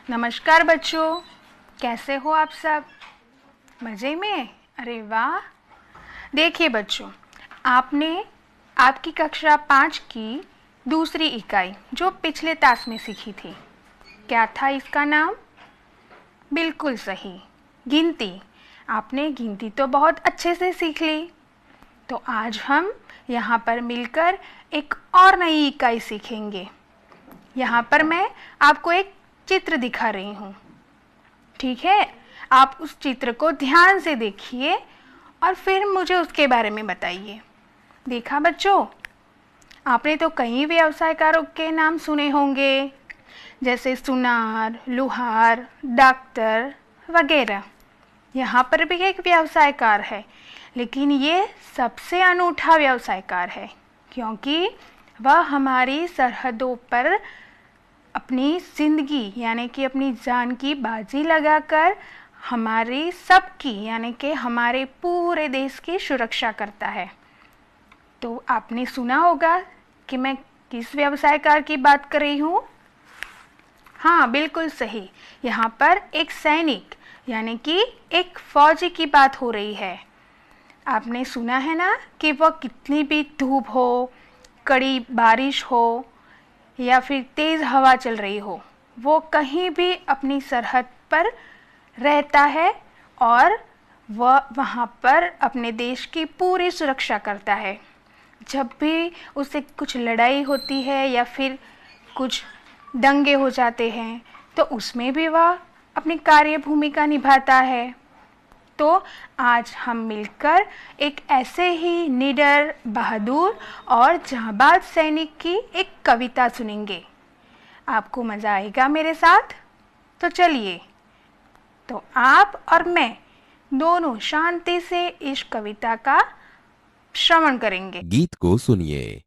नमस्कार बच्चों, कैसे हो आप सब? मज़े में? अरे वाह! देखिए बच्चों, आपने आपकी कक्षा 5 की दूसरी इकाई जो पिछले तास में सीखी थी, क्या था इसका नाम? बिल्कुल सही, गिनती। आपने गिनती तो बहुत अच्छे से सीख ली। तो आज हम यहाँ पर मिलकर एक और नई इकाई सीखेंगे। यहाँ पर मैं आपको एक चित्र दिखा रही हूँ, ठीक है? आप उस चित्र को ध्यान से देखिए और फिर मुझे उसके बारे में बताइए। देखा बच्चों? आपने तो कई व्यवसायकारों के नाम सुने होंगे, जैसे सुनार, लोहार, डॉक्टर वगैरह। यहाँ पर भी एक व्यवसायकार है, लेकिन ये सबसे अनूठा व्यवसायकार है क्योंकि वह हमारी सरहदों पर अपनी ज़िंदगी यानी कि अपनी जान की बाजी लगाकर हमारी सबकी यानी कि हमारे पूरे देश की सुरक्षा करता है। तो आपने सुना होगा कि मैं किस व्यवसायकार की बात कर रही हूँ? हाँ, बिल्कुल सही। यहाँ पर एक सैनिक यानी कि एक फौजी की बात हो रही है। आपने सुना है ना कि वह कितनी भी धूप हो, कड़ी बारिश हो या फिर तेज़ हवा चल रही हो, वो कहीं भी अपनी सरहद पर रहता है और वह वहाँ पर अपने देश की पूरी सुरक्षा करता है। जब भी उससे कुछ लड़ाई होती है या फिर कुछ दंगे हो जाते हैं तो उसमें भी वह अपनी कार्य भूमिका निभाता है। तो आज हम मिलकर एक ऐसे ही निडर, बहादुर और जांबाज सैनिक की एक कविता सुनेंगे। आपको मज़ा आएगा मेरे साथ? तो चलिए, तो आप और मैं दोनों शांति से इस कविता का श्रवण करेंगे। गीत को सुनिए।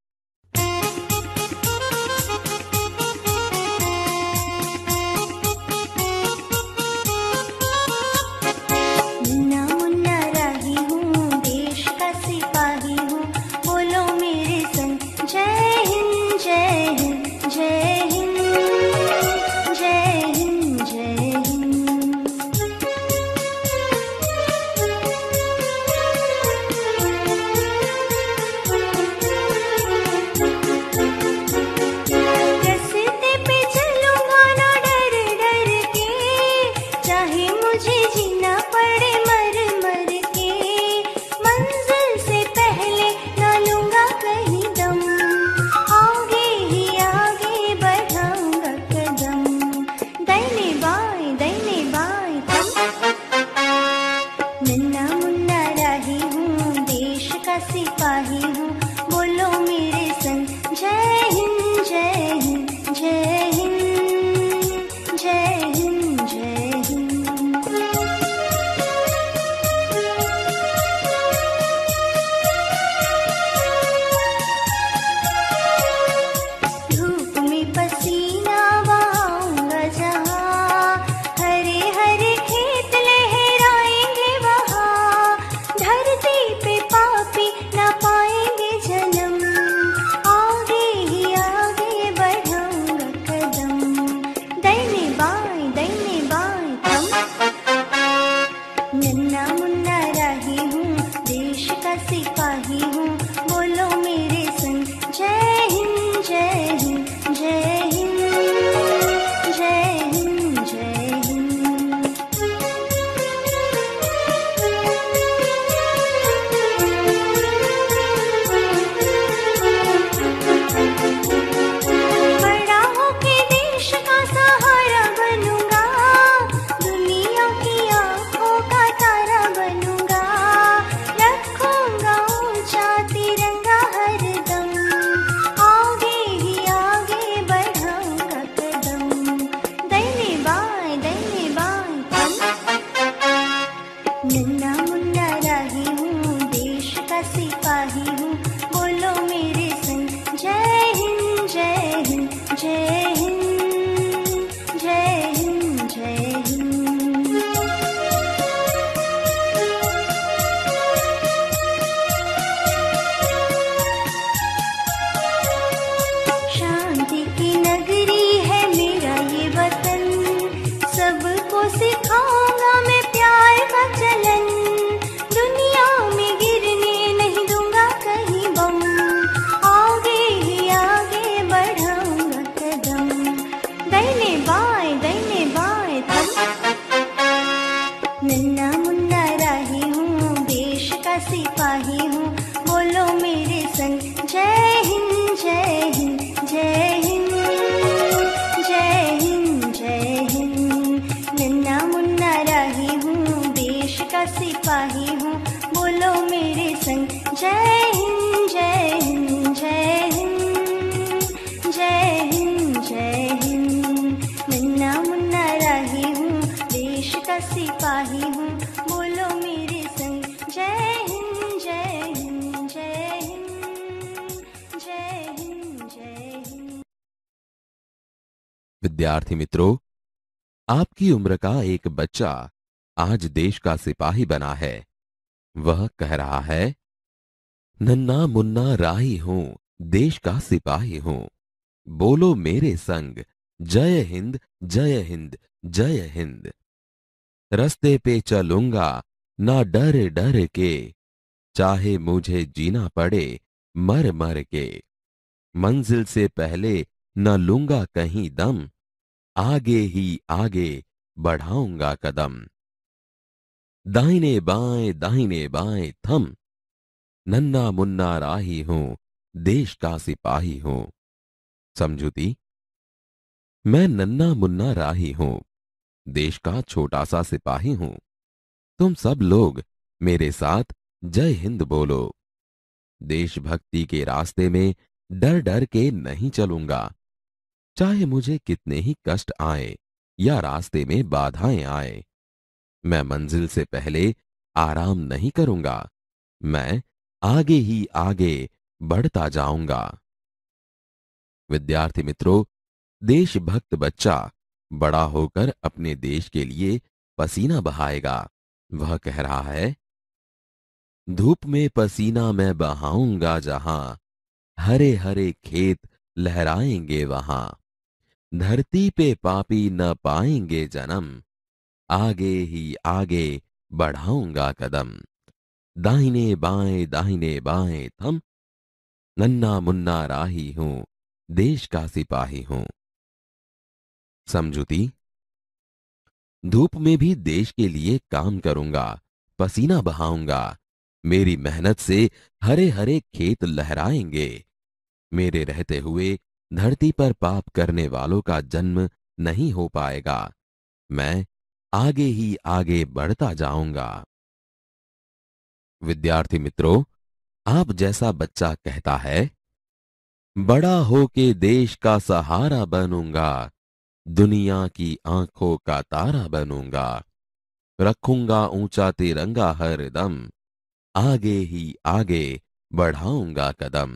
सिपाही हूँ, बोलो मेरे संग जय हिंद जय हिंद जय हिंद जय हिंद जय हिंद। विद्यार्थी मित्रों, आपकी उम्र का एक बच्चा आज देश का सिपाही बना है। वह कह रहा है, नन्ना मुन्ना राही हूं, देश का सिपाही हूं, बोलो मेरे संग जय हिंद जय हिंद जय हिंद। रस्ते पे चलूंगा ना डर डर के, चाहे मुझे जीना पड़े मर मर के। मंजिल से पहले न लूंगा कहीं दम, आगे ही आगे बढ़ाऊंगा कदम। दाहिने बाएं थम, नन्ना मुन्ना राही हूं, देश का सिपाही हूं। समझूती। मैं नन्ना मुन्ना राही हूं, देश का छोटा सा सिपाही हूं। तुम सब लोग मेरे साथ जय हिंद बोलो। देशभक्ति के रास्ते में डर डर के नहीं चलूंगा, चाहे मुझे कितने ही कष्ट आए या रास्ते में बाधाएं आए। मैं मंजिल से पहले आराम नहीं करूंगा, मैं आगे ही आगे बढ़ता जाऊंगा। विद्यार्थी मित्रों, देशभक्त बच्चा बड़ा होकर अपने देश के लिए पसीना बहाएगा। वह कह रहा है, धूप में पसीना मैं बहाऊंगा जहां, हरे हरे खेत लहराएंगे वहां। धरती पे पापी न पाएंगे जन्म, आगे ही आगे बढ़ाऊंगा कदम। दाहिने बाएं थम, नन्ना मुन्ना राही हूं, देश का सिपाही हूं। समझूती। धूप में भी देश के लिए काम करूंगा, पसीना बहाऊंगा। मेरी मेहनत से हरे हरे खेत लहराएंगे। मेरे रहते हुए धरती पर पाप करने वालों का जन्म नहीं हो पाएगा। मैं आगे ही आगे बढ़ता जाऊंगा। विद्यार्थी मित्रों, आप जैसा बच्चा कहता है, बड़ा होके देश का सहारा बनूंगा, दुनिया की आंखों का तारा बनूंगा। रखूंगा ऊंचा तिरंगा हर दम, आगे ही आगे बढ़ाऊंगा कदम।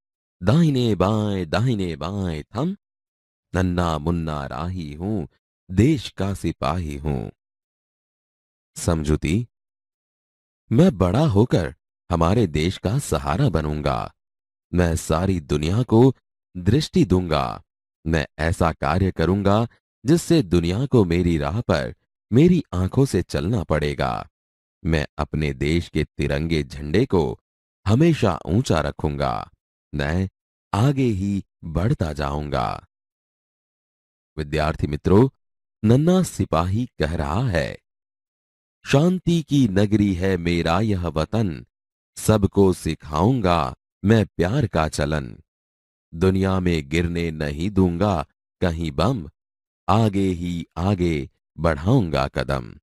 दाहिने बाएं थम, नन्ना मुन्ना राही हूं, देश का सिपाही हूं। समझूती। मैं बड़ा होकर हमारे देश का सहारा बनूंगा। मैं सारी दुनिया को दृष्टि दूंगा। मैं ऐसा कार्य करूंगा जिससे दुनिया को मेरी राह पर मेरी आंखों से चलना पड़ेगा। मैं अपने देश के तिरंगे झंडे को हमेशा ऊंचा रखूंगा। मैं आगे ही बढ़ता जाऊंगा। विद्यार्थी मित्रों, नन्ना सिपाही कह रहा है, शांति की नगरी है मेरा यह वतन, सबको सिखाऊंगा मैं प्यार का चलन। दुनिया में गिरने नहीं दूंगा कहीं बम, आगे ही आगे बढ़ाऊंगा कदम।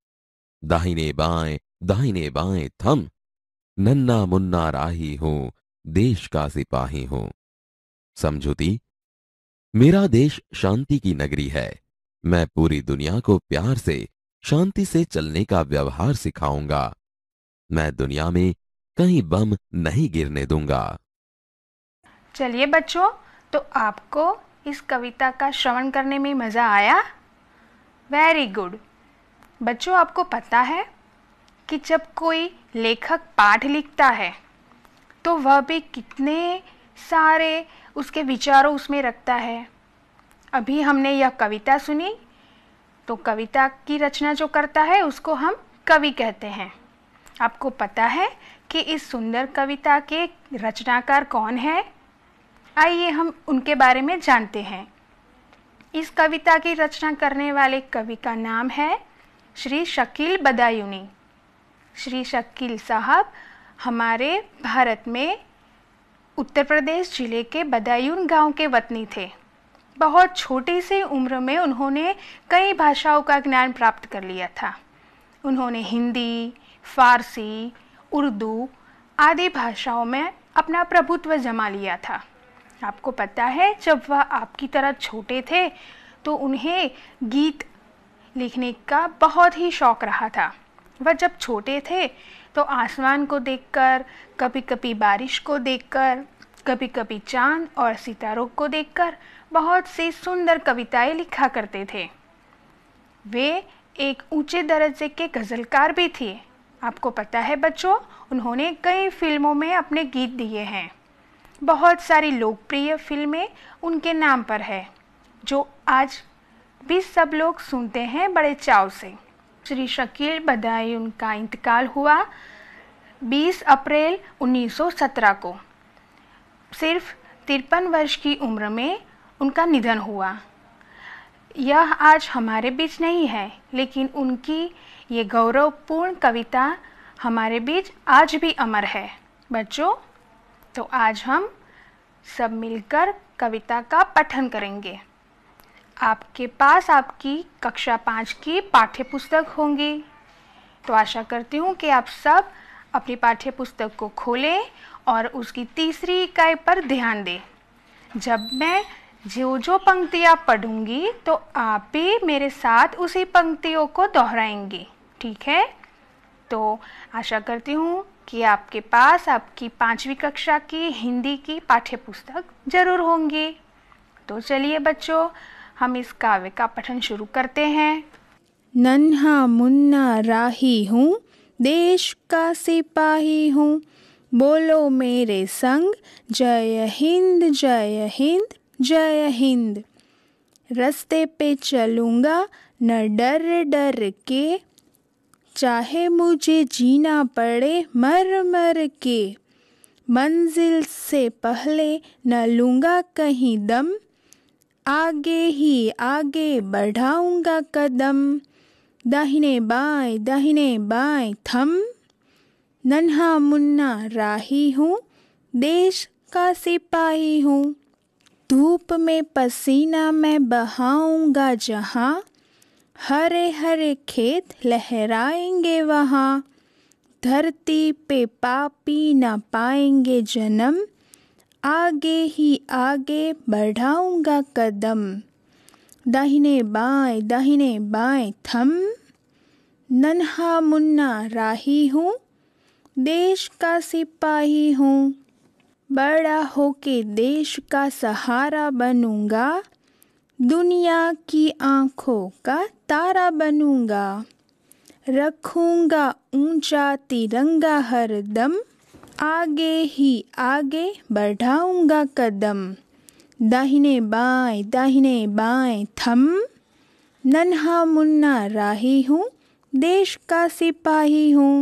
दाहिने बाएं थम, नन्ना मुन्ना राही हूं, देश का सिपाही हूं। समझूती। मेरा देश शांति की नगरी है। मैं पूरी दुनिया को प्यार से, शांति से चलने का व्यवहार सिखाऊंगा। मैं दुनिया में कहीं बम नहीं गिरने दूंगा। चलिए बच्चों, तो आपको इस कविता का श्रवण करने में मज़ा आया? Very good. बच्चों, आपको पता है कि जब कोई लेखक पाठ लिखता है तो वह भी कितने सारे उसके विचारों उसमें रखता है। अभी हमने यह कविता सुनी, तो कविता की रचना जो करता है उसको हम कवि कहते हैं। आपको पता है कि इस सुंदर कविता के रचनाकार कौन है? आइए हम उनके बारे में जानते हैं। इस कविता की रचना करने वाले कवि का नाम है श्री शकील बदायूनी। श्री शकील साहब हमारे भारत में उत्तर प्रदेश जिले के बदायूं गांव के वतनी थे। बहुत छोटी सी उम्र में उन्होंने कई भाषाओं का ज्ञान प्राप्त कर लिया था। उन्होंने हिंदी, फारसी, उर्दू आदि भाषाओं में अपना प्रभुत्व जमा लिया था। आपको पता है, जब वह आपकी तरह छोटे थे तो उन्हें गीत लिखने का बहुत ही शौक रहा था। वह जब छोटे थे तो आसमान को देखकर, कभी कभी बारिश को देखकर, कभी कभी चांद और सितारों को देखकर बहुत सी सुंदर कविताएं लिखा करते थे। वे एक ऊंचे दर्जे के गज़लकार भी थे। आपको पता है बच्चों, उन्होंने कई फिल्मों में अपने गीत दिए हैं। बहुत सारी लोकप्रिय फिल्में उनके नाम पर है, जो आज भी सब लोग सुनते हैं बड़े चाव से। श्री शकील बदायूं उनका इंतकाल हुआ 20 अप्रैल 1917 को। सिर्फ 53 वर्ष की उम्र में उनका निधन हुआ। यह आज हमारे बीच नहीं है, लेकिन उनकी ये गौरवपूर्ण कविता हमारे बीच आज भी अमर है। बच्चों, तो आज हम सब मिलकर कविता का पठन करेंगे। आपके पास आपकी कक्षा 5 की पाठ्य पुस्तक होंगी, तो आशा करती हूँ कि आप सब अपनी पाठ्य पुस्तक को खोलें और उसकी तीसरी इकाई पर ध्यान दें। जब मैं जो पंक्तियाँ पढ़ूंगी तो आप भी मेरे साथ उसी पंक्तियों को दोहराएंगे, ठीक है? तो आशा करती हूँ कि आपके पास आपकी 5वीं कक्षा की हिंदी की पाठ्य पुस्तक जरूर होंगी। तो चलिए बच्चों, हम इस काव्य का पठन शुरू करते हैं। नन्हा मुन्ना राही हूँ, देश का सिपाही हूँ, बोलो मेरे संग जय हिंद जय हिंद जय हिंद। रास्ते पे चलूँगा न डर डर के, चाहे मुझे जीना पड़े मर मर के। मंजिल से पहले न लूँगा कहीं दम, आगे ही आगे बढ़ाऊँगा कदम। दाहिने बाएं थम, नन्हा मुन्ना राही हूँ, देश का सिपाही हूँ। धूप में पसीना मैं बहाऊँगा जहाँ, हरे हरे खेत लहराएंगे वहाँ। धरती पे पापी न पाएंगे जन्म, आगे ही आगे बढ़ाऊँगा कदम। दाहिने बाएं थम, नन्हा मुन्ना राही हूँ, देश का सिपाही हूँ। बड़ा होके देश का सहारा बनूँगा, दुनिया की आँखों का तारा बनूँगा। रखूँगा ऊंचा तिरंगा हरदम, आगे ही आगे बढ़ाऊँगा कदम। दाहिने बाएं थम, नन्हा मुन्ना राही हूँ, देश का सिपाही हूँ।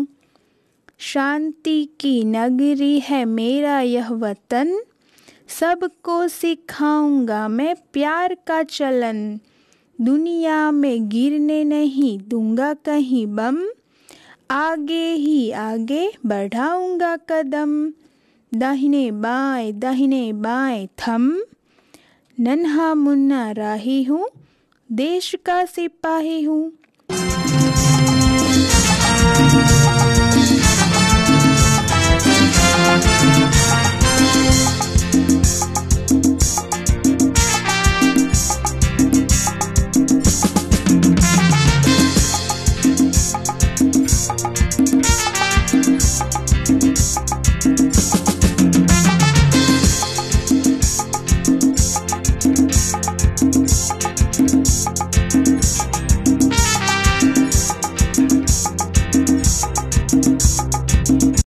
शांति की नगरी है मेरा यह वतन, सबको सिखाऊंगा मैं प्यार का चलन। दुनिया में गिरने नहीं दूंगा कहीं बम, आगे ही आगे बढ़ाऊंगा कदम। दाहिने बाएं थम, नन्हा मुन्ना राही हूँ, देश का सिपाही हूँ।